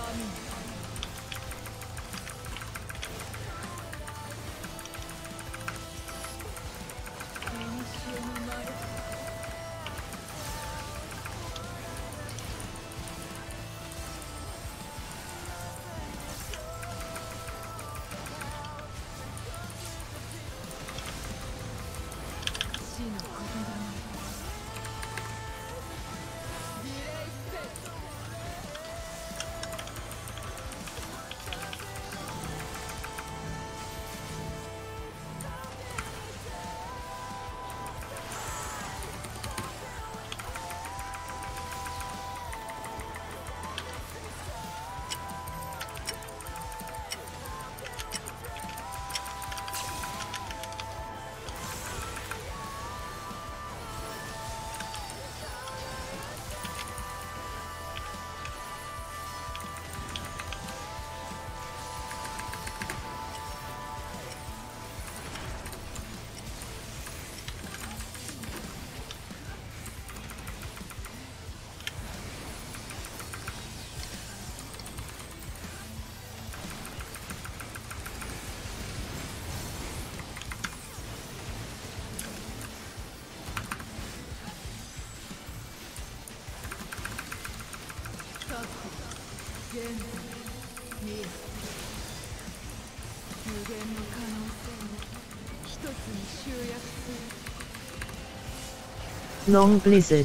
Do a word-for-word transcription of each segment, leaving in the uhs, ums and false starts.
Long blizzard.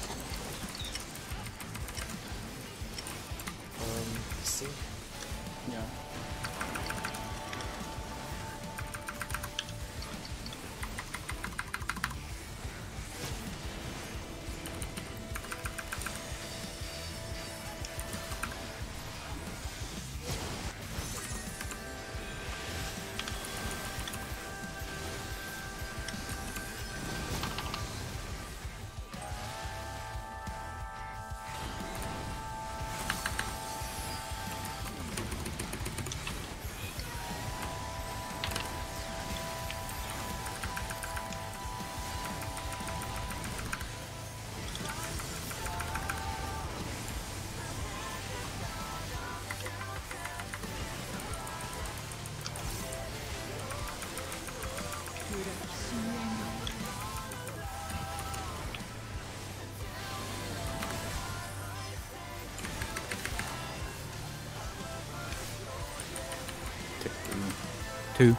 Um, see? Yeah. Two.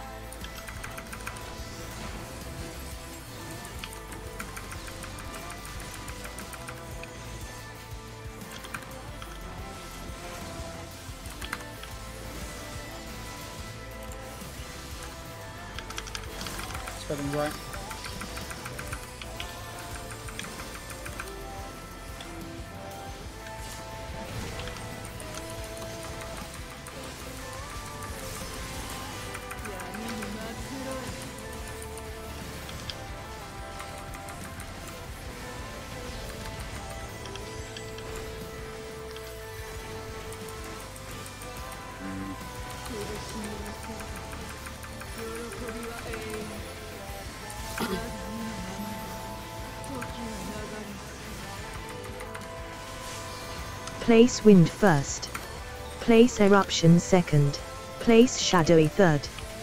Spreading right. Place wind first. Place eruption second. Place shadowy third.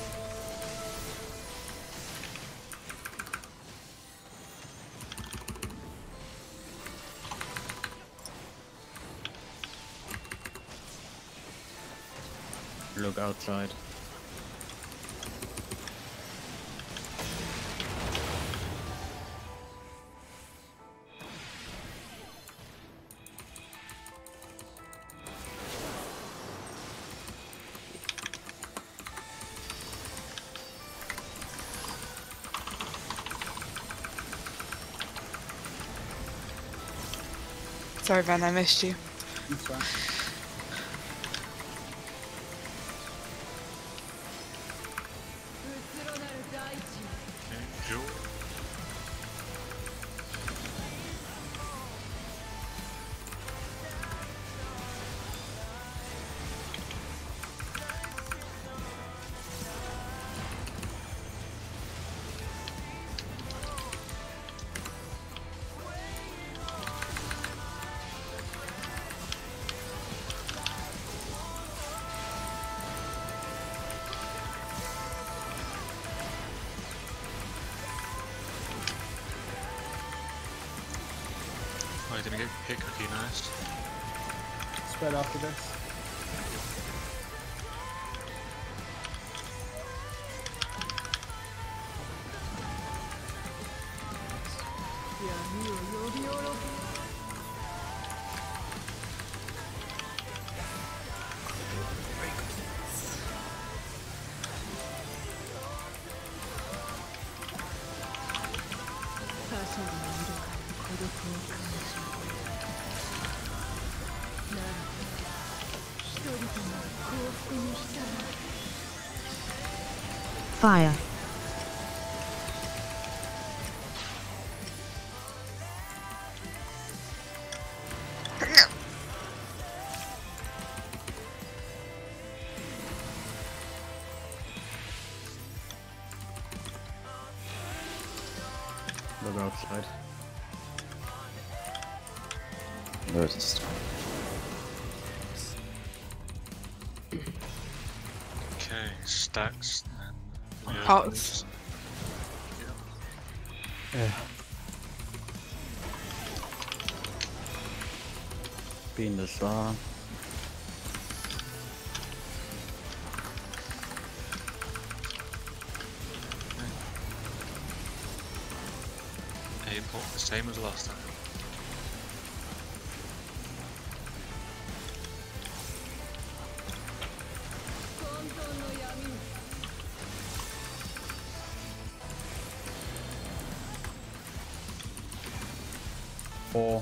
Look outside. Sorry, Van, I missed you. That's right. hit cookie, nice. Spread after this. Fire. Look outside. There's a storm. Okay, stacks. And Pots. Yeah. Be in the saw. A pot, the same as last time. Four.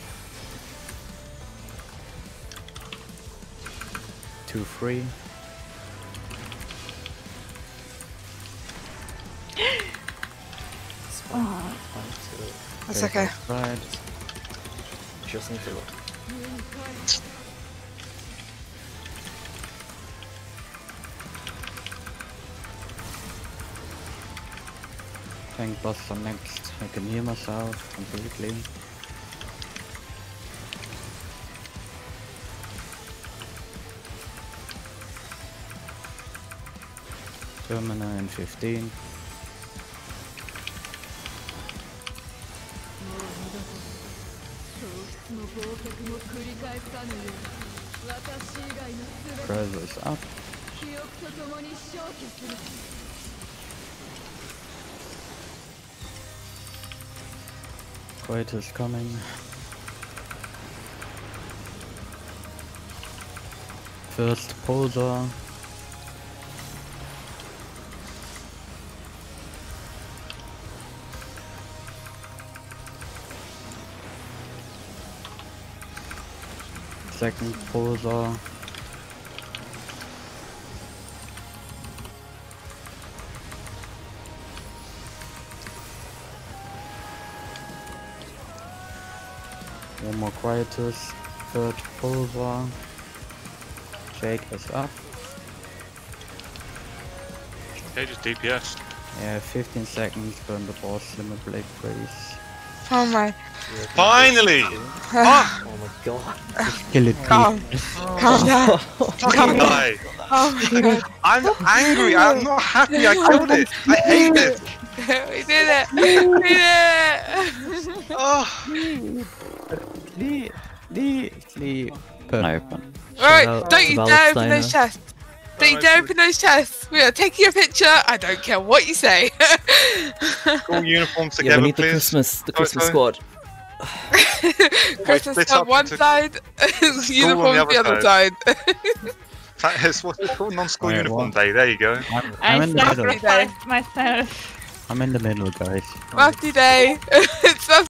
Two, three. That's okay. Right. Just need to look. Tank boss on next. I can heal myself completely. Termina in fifteen. Pressure is up. Quite is coming. First Pulsar. Second Pulsar. One more Quietus. Third Pulsar. Jake is up. Okay, just D P S. Yeah, fifteen seconds, burn the boss, limit blade freeze. Oh my. Finally! Ah! Oh my god. Kill it, Calm. Calm down. Fucking die! Oh my god. I'm angry, I'm not happy I killed it! I hate it! We did it! We did it! Oh. Sleep, sleep, sleep. Open. Alright, don't you Valid dare open Steiner. those chests! Don't you dare open those chests! We are taking a picture, I don't care what you say! School uniforms Yeah, together, we need the please. Christmas, the Oh, Christmas sorry. squad. Christmas split on up one into- side, uniform on the other side. That is what's it called? Non-school Alright, uniform well. day, there you go. I'm, I I'm in the middle. sacrificed myself. I'm in the middle, guys. Mafty day! It's